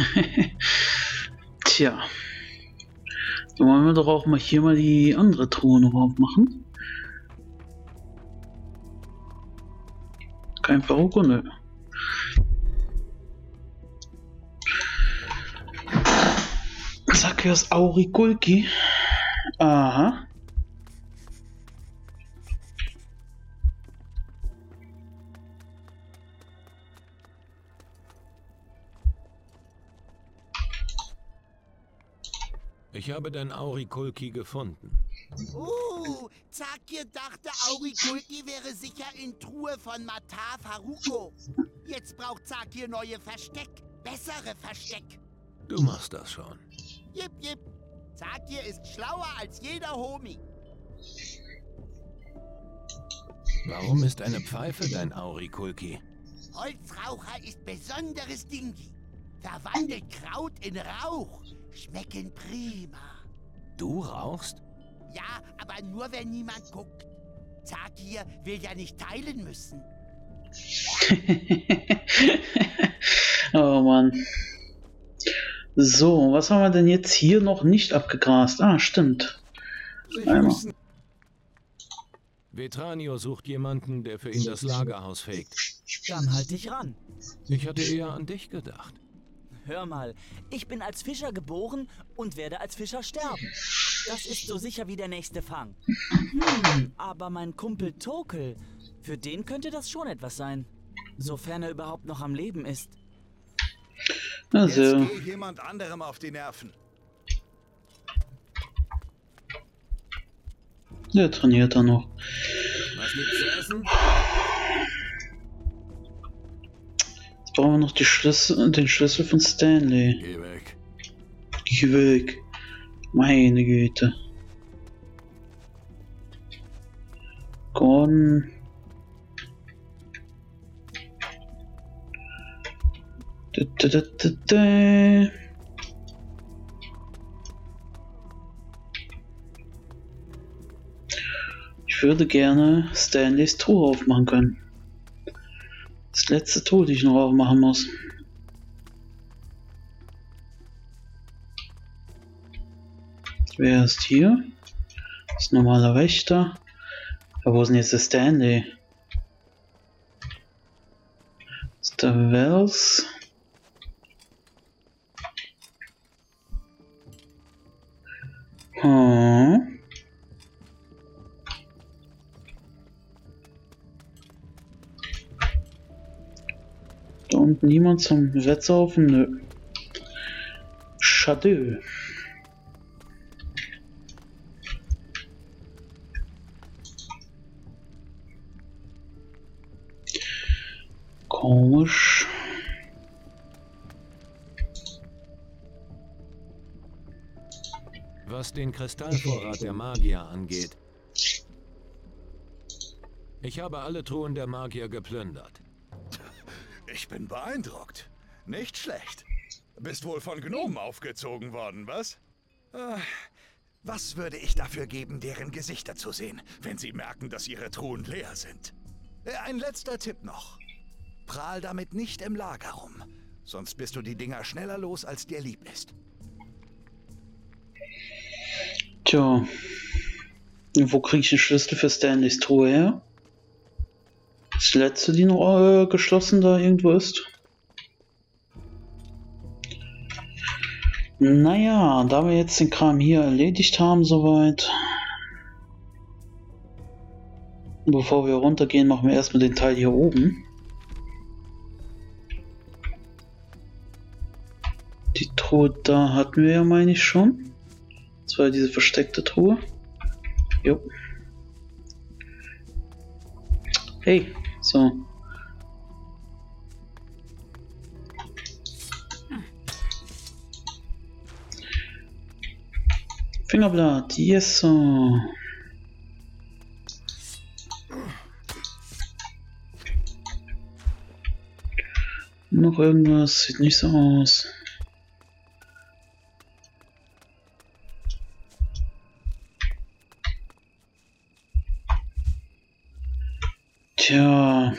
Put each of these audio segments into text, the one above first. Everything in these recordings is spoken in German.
Tja. Dann wollen wir doch auch mal hier mal die andere Truhe noch aufmachen. Kein Verruch, nö. Zacchaeus Auriculci. Aha. Ich habe dein Auriculci gefunden. Zakir dachte, Auriculci wäre sicher in Truhe von Matar Faruko. Jetzt braucht Zakir neue Versteck. Bessere Versteck. Du machst das schon. Jip, jip. Zakir ist schlauer als jeder Homie. Warum ist eine Pfeife dein Auriculci? Holzraucher ist besonderes Dingi. Verwandelt Kraut in Rauch. Schmecken prima. Du rauchst? Ja, aber nur wenn niemand guckt. Zakir will ja nicht teilen müssen. Oh Mann. So, was haben wir denn jetzt hier noch nicht abgegrast? Ah, stimmt. Einmal. Vetranio sucht jemanden, der für ihn das Lagerhaus fegt. Dann halt dich ran. Ich hatte eher an dich gedacht. Hör mal, ich bin als Fischer geboren und werde als Fischer sterben. Das ist so sicher wie der nächste Fang. Aber mein Kumpel Tokel, für den könnte das schon etwas sein. Sofern er überhaupt noch am Leben ist. Also, Jetzt geh jemand anderem auf die Nerven. der trainiert da noch. Was gibt's zu essen? Jetzt brauchen wir noch die den Schlüssel von Stanley. Geh weg. Geh weg. Meine Güte. Gordon. Ich würde gerne Stanleys Truhe aufmachen können. Das letzte Truhe, die ich noch aufmachen muss. Wer ist hier? Das ist ein normaler Wächter. Aber wo ist denn jetzt der Stanley? Das ist der Wells. Da unten niemand zum Wettsaufen? Nö. Schade. Komisch. Was den Kristallvorrat der Magier angeht. Ich habe alle Truhen der Magier geplündert. Ich bin beeindruckt. Nicht schlecht. Bist wohl von Gnomen aufgezogen worden, was? Was würde ich dafür geben, deren Gesichter zu sehen, wenn sie merken, dass ihre Truhen leer sind? Ein letzter Tipp noch. Prahl damit nicht im Lager rum, sonst bist du die Dinger schneller los, als dir lieb ist. Tja. Und wo kriege ich den Schlüssel für Stanleys Truhe her? Das letzte, die noch geschlossen da irgendwo ist. Naja, da wir jetzt den Kram hier erledigt haben soweit. Bevor wir runtergehen, machen wir erstmal den Teil hier oben. Die Truhe da hatten wir ja, meine ich schon. Das war ja diese versteckte Truhe. Jo. Hey, so. Fingerblatt, yes, so. Noch irgendwas, sieht nicht so aus. Tja.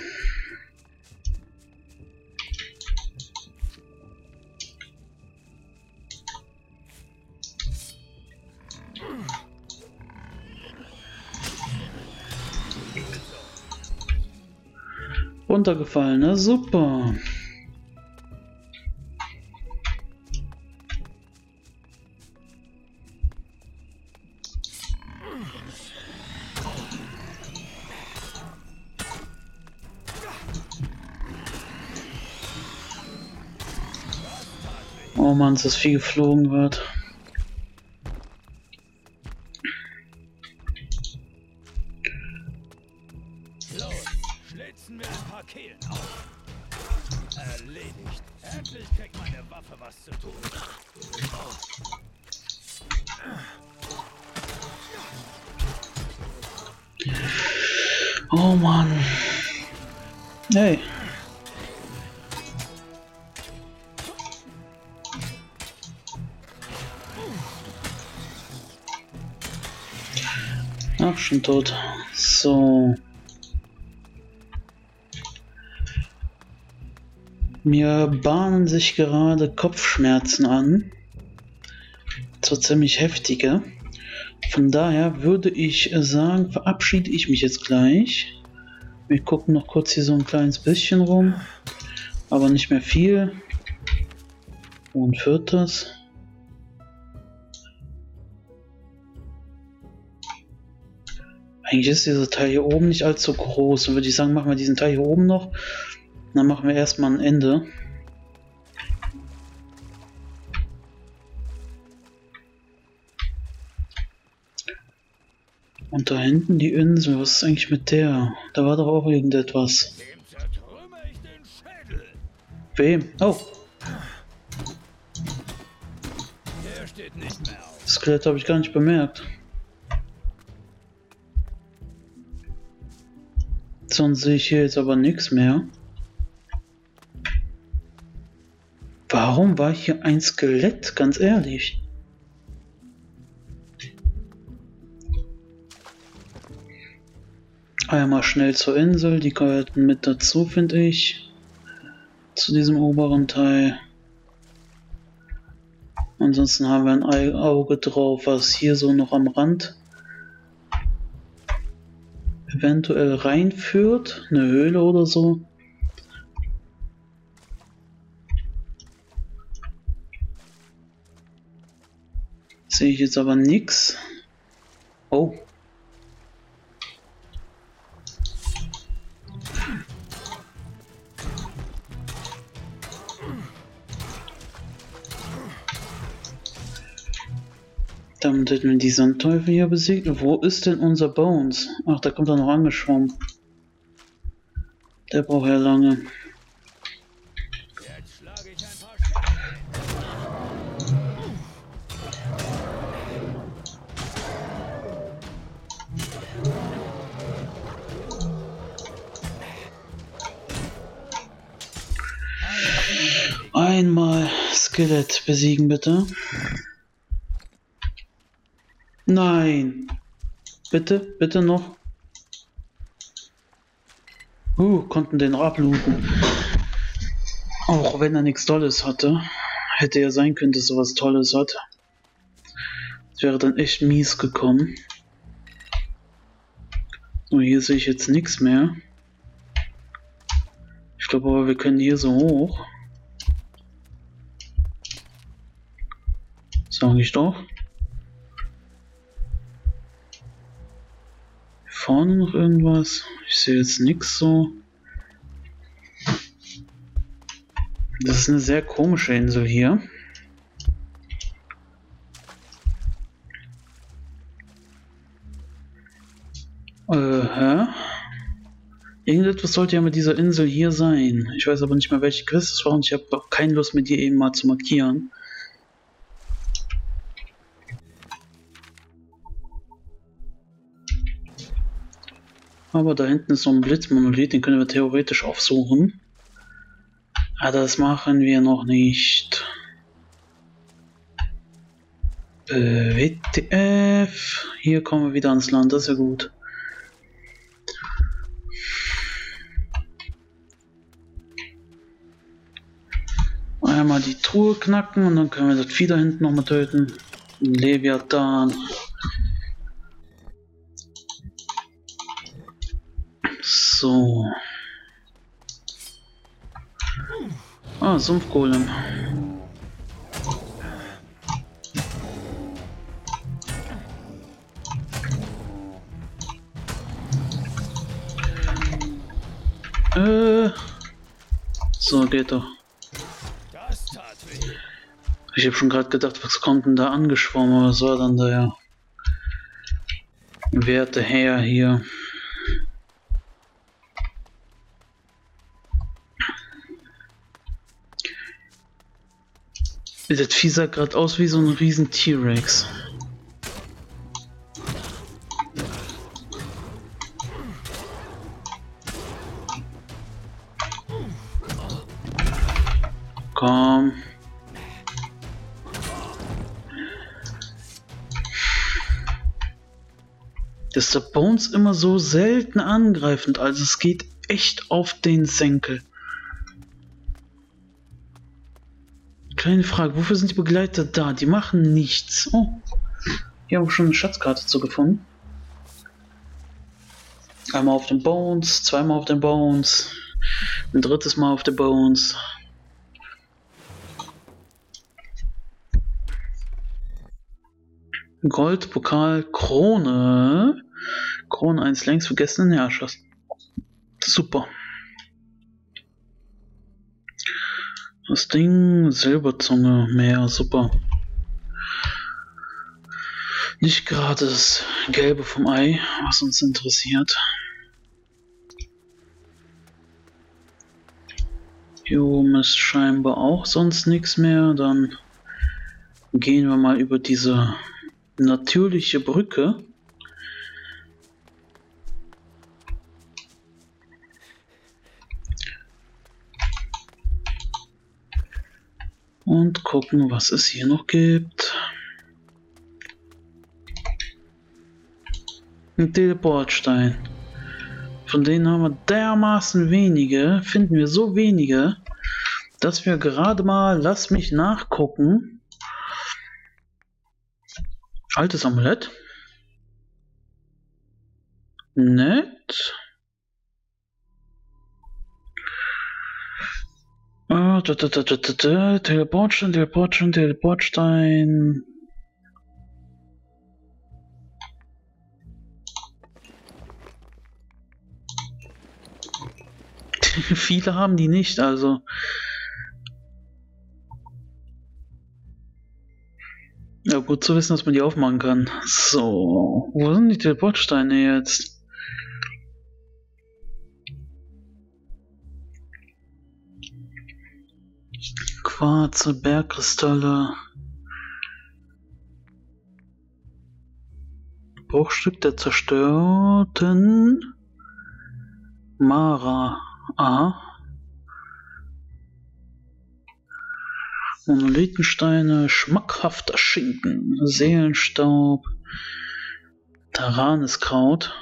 Runtergefallen, ne? Super. Oh Mann, dass das Vieh geflogen wird. Los, schlitzen wir ein paar Kehlen auf. Erledigt. Endlich kriegt meine Waffe was zu tun. Oh Mann. Hey. Ach, schon tot. So. Mir bahnen sich gerade Kopfschmerzen an. So ziemlich heftige. Von daher würde ich sagen, verabschiede ich mich jetzt gleich. Wir gucken noch kurz hier so ein kleines bisschen rum. Aber nicht mehr viel. Und viertes. Eigentlich ist dieser Teil hier oben nicht allzu groß. Dann würde ich sagen, machen wir diesen Teil hier oben noch. Dann machen wir erstmal ein Ende. Und da hinten die Insel, was ist eigentlich mit der? Da war doch auch irgendetwas. Dem zertrümme ich den Schädel. Wem? Oh, Der steht nicht mehr auf. das Skelett habe ich gar nicht bemerkt. Sonst sehe ich hier jetzt aber nichts mehr. Warum war hier ein Skelett? Ganz ehrlich. Einmal schnell zur Insel, die gehört mit dazu, finde ich. Zu diesem oberen Teil. Ansonsten haben wir ein Auge drauf, was hier so noch am Rand eventuell reinführt. Eine Höhle oder so. Sehe ich jetzt aber nichts. Oh. Damit hätten wir die Sandteufel hier besiegt. Wo ist denn unser Bones? Ach, da kommt er noch angeschwommen. Der braucht ja lange. Jetzt schlage ich ein paar Schädel. Einmal Skelett besiegen, bitte. Nein. Bitte, bitte noch. Konnten den noch ablooten. Auch wenn er nichts Tolles hatte. Hätte ja sein können, dass er was Tolles hat. Das wäre dann echt mies gekommen. So, hier sehe ich jetzt nichts mehr. Ich glaube aber, wir können hier so hoch. Sag ich doch. Vorne noch irgendwas? Ich sehe jetzt nichts so. Das ist eine sehr komische Insel hier. Hä? Irgendetwas sollte ja mit dieser Insel hier sein. Ich weiß aber nicht mehr, welche Quest es war und ich habe auch keine Lust, mit dir eben mal zu markieren. Aber da hinten ist so ein Blitzmonolith, den können wir theoretisch aufsuchen. Aber das machen wir noch nicht. WTF. Hier kommen wir wieder ans Land, das ist ja gut. Einmal die Truhe knacken und dann können wir das Vieh da hinten nochmal töten. Leviathan. So. Ah, Sumpfgolem. So geht doch. Das tat weh. Ich habe schon gerade gedacht, was kommt denn da angeschwommen, aber was war dann der werte Herr hier? Das Vieh sah gerade aus wie so ein riesen T-Rex. Komm. Dass der Bones immer so selten angreifend, also es geht echt auf den Senkel. Kleine Frage, wofür sind die Begleiter da? Die machen nichts. Oh, hier haben wir schon eine Schatzkarte zu gefunden. Einmal auf den Bones, zweimal auf den Bones, ein drittes Mal auf den Bones. Gold, Pokal, Krone. Krone eines längst vergessenen Herrschers. Super. Das Ding, Silberzunge, mehr, super. Nicht gerade das Gelbe vom Ei, was uns interessiert. Hier oben ist scheinbar auch sonst nichts mehr. Dann gehen wir mal über diese natürliche Brücke. Und gucken, was es hier noch gibt. Ein Teleportstein. Von denen haben wir dermaßen wenige, finden wir so wenige, dass wir gerade mal, lass mich nachgucken. Altes Amulett. Nett. Teleportstein, Teleportstein, Teleportstein. Viele haben die nicht, also. Ja, gut zu wissen, dass man die aufmachen kann. So, wo sind die Teleportsteine jetzt? Quarze, Bergkristalle. Bruchstück der zerstörten Mara. Aha. Monolithensteine, schmackhafter Schinken, Seelenstaub, Taraniskraut.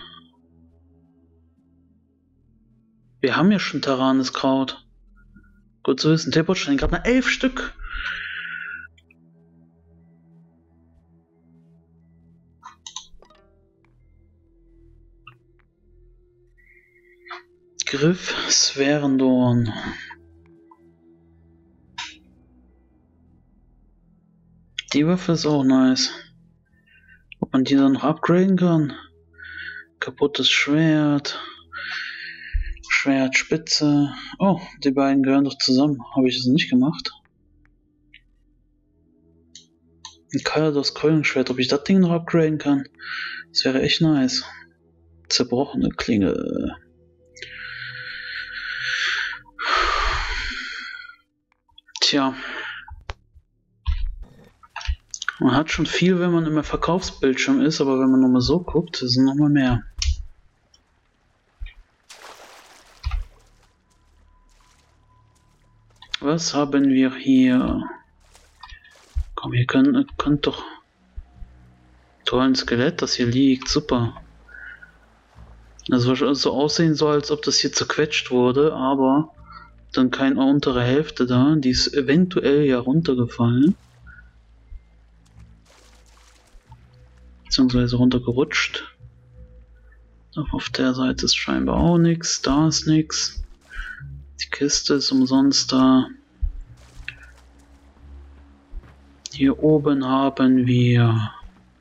Wir haben ja schon Taraniskraut. Gut zu wissen, Teleportsteine, gerade mal 11 Stück. Griff, Sphärendorn. Die Waffe ist auch nice. Ob man die dann noch upgraden kann? Kaputtes Schwert. Schwertspitze. Oh, die beiden gehören doch zusammen. Habe ich es nicht gemacht? Ein Kalados Keulenschwert. Ob ich das Ding noch upgraden kann? Das wäre echt nice. Zerbrochene Klinge. Tja. Man hat schon viel, wenn man im Verkaufsbildschirm ist, aber wenn man nochmal so guckt, sind nochmal mehr. Was haben wir hier? Komm, ihr könnt doch... Toll, ein Skelett, das hier liegt, super. Das soll so aussehen soll, als ob das hier zerquetscht wurde, aber dann keine untere Hälfte da, die ist eventuell ja runtergefallen. Beziehungsweise runtergerutscht. Auf der Seite ist scheinbar auch nichts, da ist nichts. Die Kiste ist umsonst da. Hier oben haben wir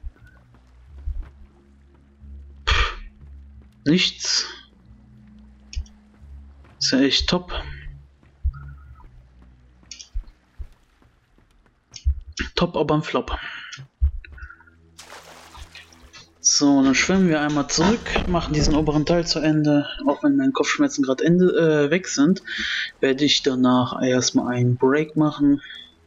nichts. Ist ja echt top. Top, aber ein Flop. So, dann schwimmen wir einmal zurück, machen diesen oberen Teil zu Ende. Auch wenn meine Kopfschmerzen gerade weg sind, werde ich danach erstmal einen Break machen.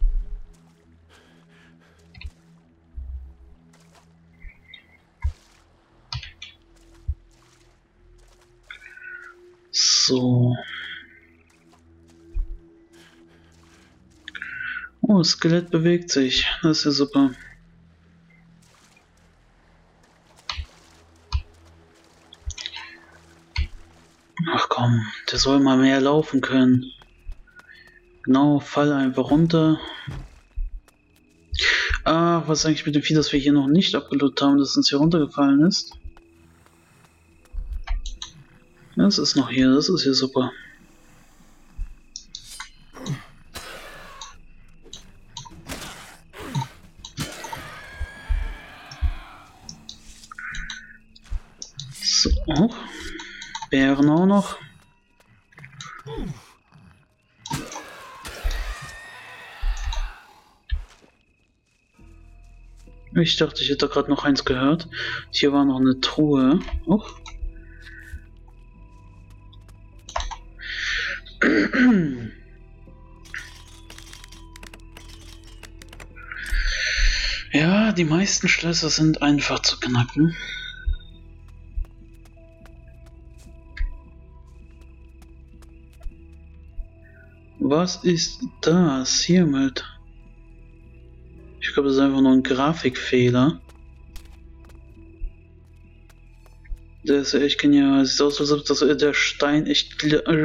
So. Oh, das Skelett bewegt sich. Das ist ja super. Ach komm, der soll mal mehr laufen können. Genau, fall einfach runter. Ah, was ist eigentlich mit dem Vieh, das wir hier noch nicht abgelootet haben, das uns hier runtergefallen ist? Das ist noch hier, das ist hier super. So, Bären auch noch. Ich dachte, ich hätte gerade noch eins gehört. Hier war noch eine Truhe. Ja, die meisten Schlösser sind einfach zu knacken. Was ist das hiermit? Ich glaube, das ist einfach nur ein Grafikfehler. Der ist ja echt genial. Es sieht aus, als ob der Stein echt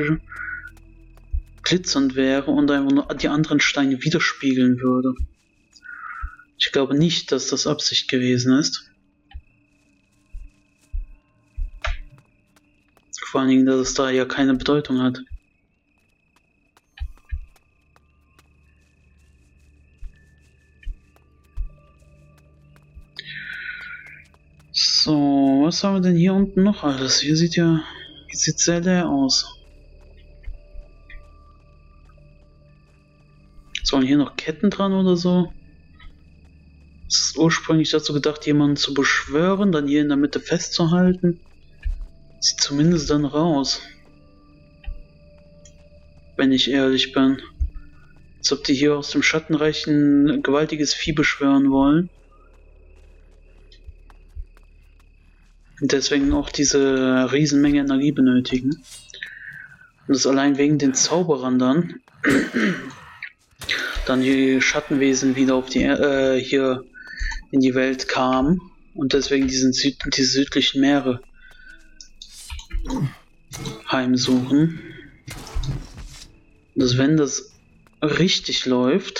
glitzernd wäre und einfach nur die anderen Steine widerspiegeln würde. Ich glaube nicht, dass das Absicht gewesen ist. Vor allen Dingen, dass es da ja keine Bedeutung hat. So, was haben wir denn hier unten noch alles? Hier sieht sehr leer aus. Sollen hier noch Ketten dran oder so? Es ist ursprünglich dazu gedacht, jemanden zu beschwören, dann hier in der Mitte festzuhalten. Sieht zumindest dann raus. Wenn ich ehrlich bin. Als ob die hier aus dem Schattenreich ein gewaltiges Vieh beschwören wollen. Und deswegen auch diese Riesenmenge Energie benötigen. Und das allein wegen den Zauberern dann die Schattenwesen wieder auf die hier in die Welt kamen und deswegen diese südlichen Meere heimsuchen. Dass wenn das richtig läuft,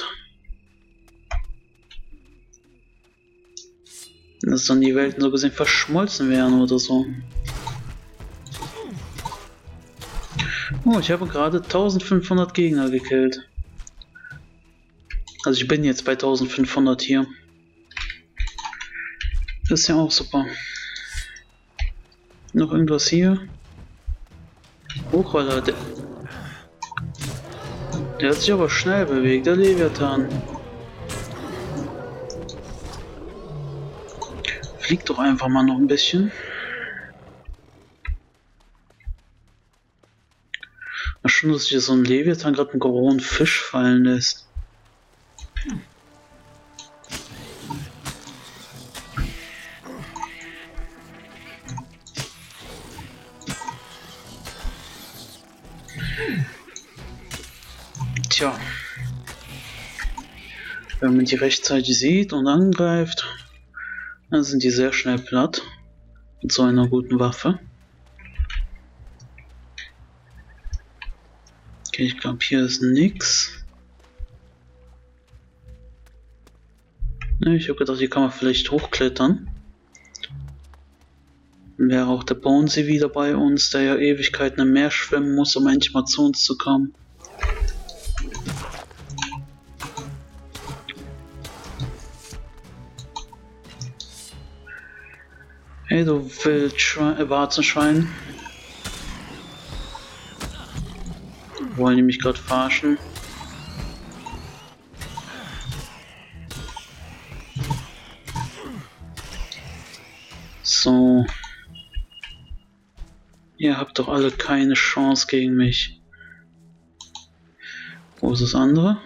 dass dann die Welten so gesehen verschmolzen wären oder so. Oh, ich habe gerade 1500 Gegner gekillt. Also ich bin jetzt bei 1500 hier. Das ist ja auch super. Noch irgendwas hier? Hochroller, der hat sich aber schnell bewegt, der Leviathan. Fliegt doch einfach mal noch ein bisschen. Na schon, dass sich so ein Leviathan gerade einen rohen Fisch fallen lässt. Tja, wenn man die rechtzeitig sieht und angreift, dann sind die sehr schnell platt mit so einer guten Waffe. Okay, ich glaube hier ist nix. Ich habe gedacht, hier kann man vielleicht hochklettern. Dann wäre auch der Bonesy wieder bei uns, der ja Ewigkeiten im Meer schwimmen muss, um endlich mal zu uns zu kommen. Hey, du Warzenschwein. Wollen die mich gerade verarschen? So. Ihr habt doch alle keine Chance gegen mich. Wo ist das andere?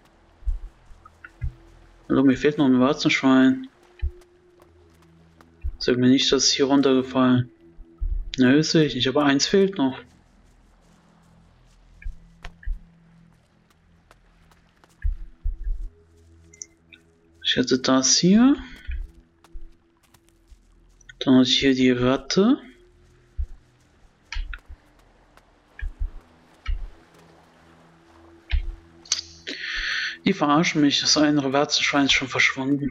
Hallo, mir fehlt noch ein Warzenschwein. Sag mir nicht, dass es hier runtergefallen. Nö, sehe ich nicht, aber eins fehlt noch. Ich hätte das hier. Dann hatte ich hier die Ratte. Die verarschen mich, das eine Warzenschwein ist schon verschwunden.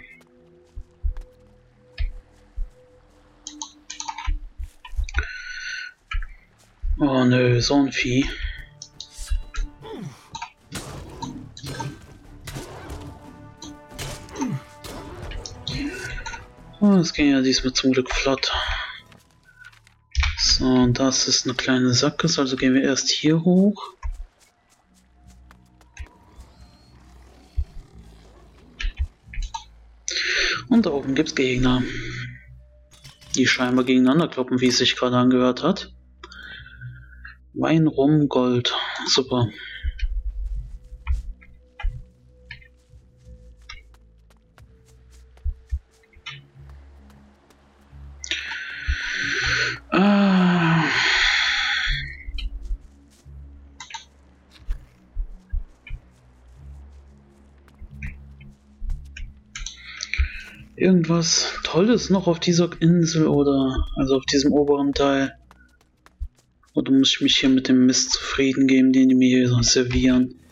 Oh nö, so ein Vieh. Oh, das ging ja diesmal zum Glück flott. So, und das ist eine kleine Sackgasse, also gehen wir erst hier hoch. Und da oben gibt's Gegner, die scheinbar gegeneinander kloppen, wie es sich gerade angehört hat. Wein, Rum, Gold. Super. Irgendwas Tolles noch auf dieser Insel oder also auf diesem oberen Teil? Oder muss ich mich hier mit dem Mist zufrieden geben, den die mir hier servieren?